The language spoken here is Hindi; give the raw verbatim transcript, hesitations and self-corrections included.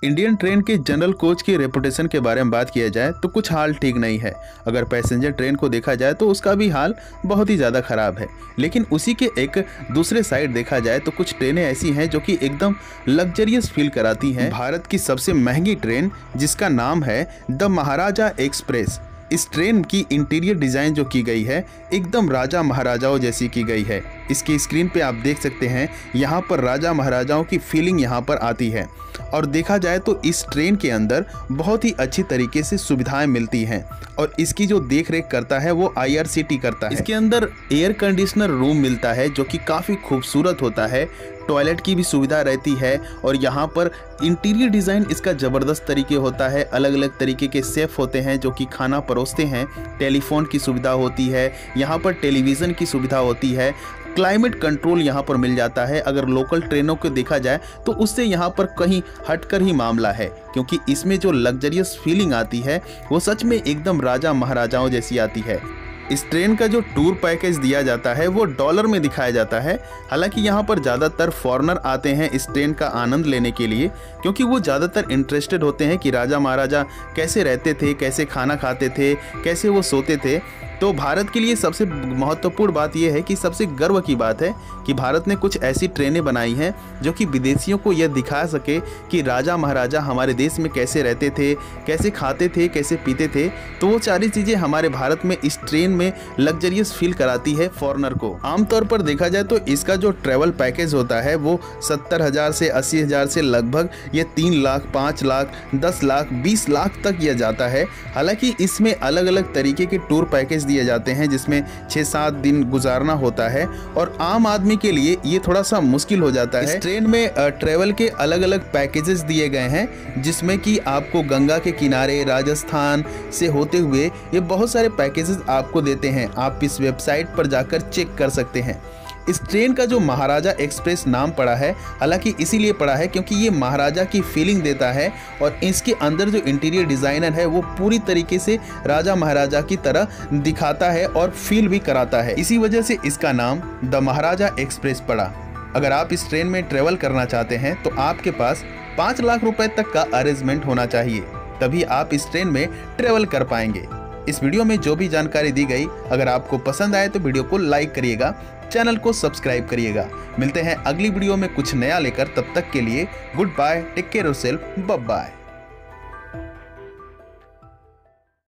इंडियन ट्रेन के जनरल कोच की रेपुटेशन के बारे में बात किया जाए तो कुछ हाल ठीक नहीं है। अगर पैसेंजर ट्रेन को देखा जाए तो उसका भी हाल बहुत ही ज़्यादा ख़राब है। लेकिन उसी के एक दूसरे साइड देखा जाए तो कुछ ट्रेनें ऐसी हैं जो कि एकदम लग्जरियस फील कराती हैं। भारत की सबसे महंगी ट्रेन जिसका नाम है द महाराजा एक्सप्रेस। इस ट्रेन की इंटीरियर डिज़ाइन जो की गई है एकदम राजा महाराजाओं जैसी की गई है। इसकी स्क्रीन पे आप देख सकते हैं, यहाँ पर राजा महाराजाओं की फीलिंग यहाँ पर आती है। और देखा जाए तो इस ट्रेन के अंदर बहुत ही अच्छी तरीके से सुविधाएं मिलती हैं और इसकी जो देख रेख करता है वो आई आर सी टी करता है। इसके अंदर एयर कंडीशनर रूम मिलता है जो कि काफ़ी खूबसूरत होता है। टॉयलेट की भी सुविधा रहती है और यहाँ पर इंटीरियर डिज़ाइन इसका ज़बरदस्त तरीके होता है। अलग अलग तरीके के शेफ होते हैं जो कि खाना परोसते हैं। टेलीफोन की सुविधा होती है, यहाँ पर टेलीविज़न की सुविधा होती है। क्लाइमेट कंट्रोल यहाँ पर मिल जाता है। अगर लोकल ट्रेनों को देखा जाए तो उससे यहाँ पर कहीं हटकर ही मामला है, क्योंकि इसमें जो लग्जरियस फीलिंग आती है वो सच में एकदम राजा महाराजाओं जैसी आती है। इस ट्रेन का जो टूर पैकेज दिया जाता है वो डॉलर में दिखाया जाता है। हालांकि यहाँ पर ज़्यादातर फॉरेनर आते हैं इस ट्रेन का आनंद लेने के लिए, क्योंकि वो ज़्यादातर इंटरेस्टेड होते हैं कि राजा महाराजा कैसे रहते थे, कैसे खाना खाते थे, कैसे वो सोते थे। तो भारत के लिए सबसे महत्वपूर्ण बात यह है कि सबसे गर्व की बात है कि भारत ने कुछ ऐसी ट्रेनें बनाई हैं जो कि विदेशियों को यह दिखा सके कि राजा महाराजा हमारे देश में कैसे रहते थे, कैसे खाते थे, कैसे पीते थे। तो वो सारी चीज़ें हमारे भारत में इस ट्रेन में लग्जरियस फील कराती है फॉरेनर को। आमतौर पर देखा जाए तो इसका जो ट्रैवल पैकेज होता है वो सत्तर हज़ार से अस्सी हज़ार से लगभग ये तीन लाख पाँच लाख दस लाख बीस लाख तक यह जाता है। हालांकि इसमें अलग अलग तरीके के टूर पैकेज दिए जाते हैं जिसमें छः सात दिन गुजारना होता है और आम आदमी के लिए ये थोड़ा सा मुश्किल हो जाता है। इस ट्रेन में ट्रेवल के अलग अलग पैकेजेस दिए गए हैं जिसमें कि आपको गंगा के किनारे राजस्थान से होते हुए ये बहुत सारे पैकेजेस आपको देते हैं। आप इस वेबसाइट पर जाकर चेक कर सकते हैं। इस ट्रेन का जो महाराजा एक्सप्रेस नाम पड़ा है, हालांकि इसीलिए पड़ा है क्योंकि ये महाराजा की फीलिंग देता है और इसके अंदर जो इंटीरियर डिज़ाइनर है वो पूरी तरीके से राजा महाराजा की तरह दिखाता है और फील भी कराता है। इसी वजह से इसका नाम द महाराजा एक्सप्रेस पड़ा। अगर आप इस ट्रेन में ट्रेवल करना चाहते हैं तो आपके पास पाँच लाख रुपए तक का अरेंजमेंट होना चाहिए, तभी आप इस ट्रेन में ट्रेवल कर पाएंगे। इस वीडियो में जो भी जानकारी दी गई अगर आपको पसंद आए तो वीडियो को लाइक करिएगा, चैनल को सब्सक्राइब करिएगा। मिलते हैं अगली वीडियो में कुछ नया लेकर, तब तक के लिए good bye, take care yourself, bye bye.